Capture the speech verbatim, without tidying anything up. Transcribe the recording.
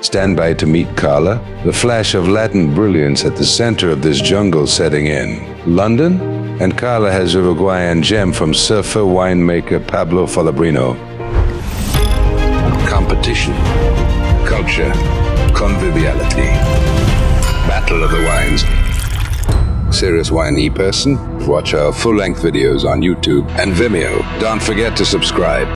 Stand by to meet Carla, the flash of Latin brilliance at the center of this jungle setting in London, and Carla has Uruguayan gem from surfer winemaker Pablo Fallabrino. Competition, culture, conviviality, battle of the wines. Serious wine e-person? Watch our full-length videos on YouTube and Vimeo. Don't forget to subscribe.